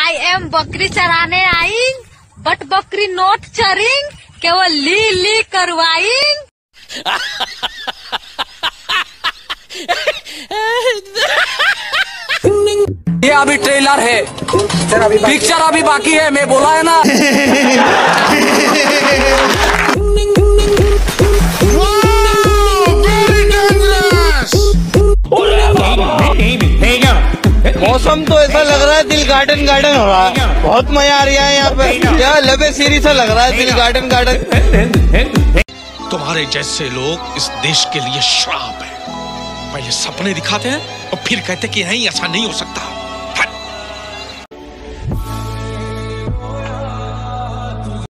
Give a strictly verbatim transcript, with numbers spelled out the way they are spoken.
आई am बकरी चराने आईंग, बट बकरी नोट चरिंग, केवल ली ली करवाइंग। ये अभी ट्रेलर है, पिक्चर अभी बाकी है, मैं बोला है ना। मौसम तो ऐसा लग रहा है दिल गार्डन गार्डन हो रहा है, बहुत मजा आ रहा है यहाँ पे। क्या लबे सीरी सा लग रहा है दिल गार्डन गार्डन। तुम्हारे जैसे लोग इस देश के लिए श्राप है। पहले सपने दिखाते हैं और फिर कहते कि नहीं ऐसा नहीं हो सकता।